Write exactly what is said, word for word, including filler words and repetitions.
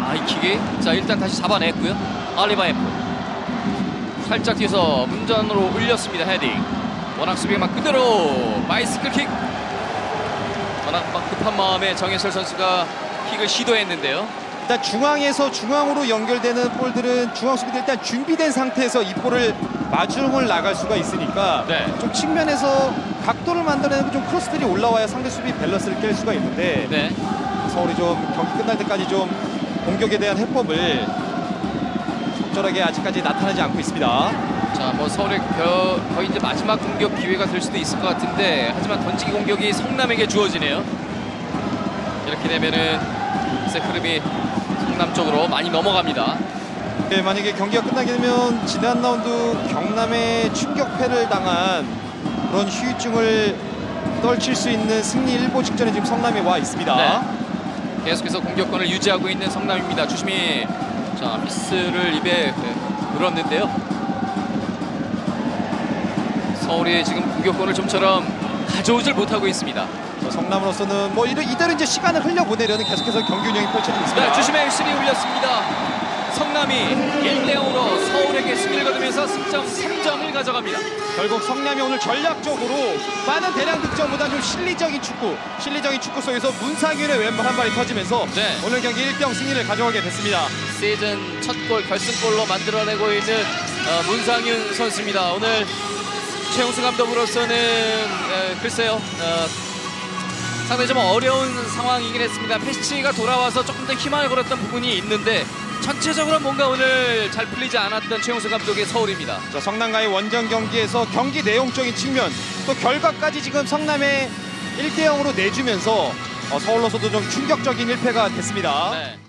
하이킥이 자 일단 다시 잡아냈고요. 알리바엠프 살짝 뒤에서 문전으로 올렸습니다. 헤딩. 워낙 수비가 막 그대로 바이스클 킥. 워낙 막 급한 마음에 정예철 선수가 킥을 시도했는데요. 일단 중앙에서 중앙으로 연결되는 볼들은 중앙 수비들 일단 준비된 상태에서 이 볼을 마중을 나갈 수가 있으니까 네. 좀 측면에서 각도를 만들어내고 좀 크로스들이 올라와야 상대 수비 밸런스를 깰 수가 있는데 네. 서울이 좀 경기 끝날 때까지 좀 공격에 대한 해법을 적절하게 아직까지 나타나지 않고 있습니다. 자, 뭐 서울의 겨, 거의 이제 마지막 공격 기회가 될 수도 있을 것 같은데 하지만 던지기 공격이 성남에게 주어지네요. 이렇게 되면은 세 흐름이 성남 쪽으로 많이 넘어갑니다. 네, 만약에 경기가 끝나게 되면 지난 라운드 경남의 충격패를 당한 그런 후유증을 떨칠 수 있는 승리 일보 직전에 지금 성남이 와 있습니다. 네. 계속해서 공격권을 유지하고 있는 성남입니다. 주심이 자 미스를 입에 물었는데요. 서울이 지금 공격권을 좀처럼 가져오질 못하고 있습니다. 자, 성남으로서는 뭐 이대로, 이대로 이제 시간을 흘려보내려는 계속해서 경기 운영이 펼쳐지고 있습니다. 네, 주심의 일실이 울렸습니다. 성남이 일 대 영으로 서울에게 승리를 거두면서 승점 삼 점을 가져갑니다. 결국 성남이 오늘 전략적으로 많은 대량 득점보다 좀 실리적인 축구, 실리적인 축구 속에서 문상윤의 왼발 한 발이 터지면서 네. 오늘 경기 일 대 영 승리를 가져가게 됐습니다. 시즌 첫 골 결승골로 만들어내고 있는 어, 문상윤 선수입니다. 오늘 최용수 감독으로서는 에, 글쎄요 어, 상당히 좀 어려운 상황이긴 했습니다. 패치가 돌아와서 조금 더 희망을 걸었던 부분이 있는데 전체적으로 뭔가 오늘 잘 풀리지 않았던 최용수 감독의 서울입니다. 자, 성남과의 원정 경기에서 경기 내용적인 측면 또 결과까지 지금 성남의 일 대 영으로 내주면서 어, 서울로서도 좀 충격적인 일 패가 됐습니다. 네.